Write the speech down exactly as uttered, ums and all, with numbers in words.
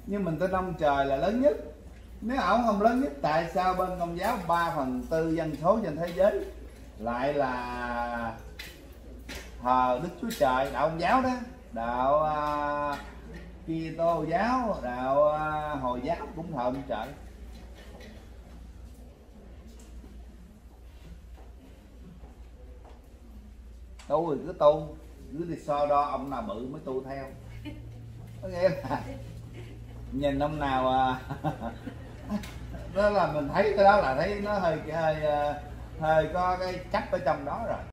nhưng mình tin ông trời là lớn nhất. Nếu ổng không lớn nhất, tại sao bên Công giáo ba phần tư dân số trên thế giới lại là thờ Đức Chúa Trời, đạo Công giáo đó, đạo uh, Kitô giáo, đạo uh, Hồi giáo cũng thờ ông trời. Tu thì cứ tu, cứ đi so đo ông nào bự mới tu theo. Có nghĩa là nhìn ông nào đó là mình thấy cái đó là thấy nó hơi hơi hơi có cái chấp ở trong đó rồi.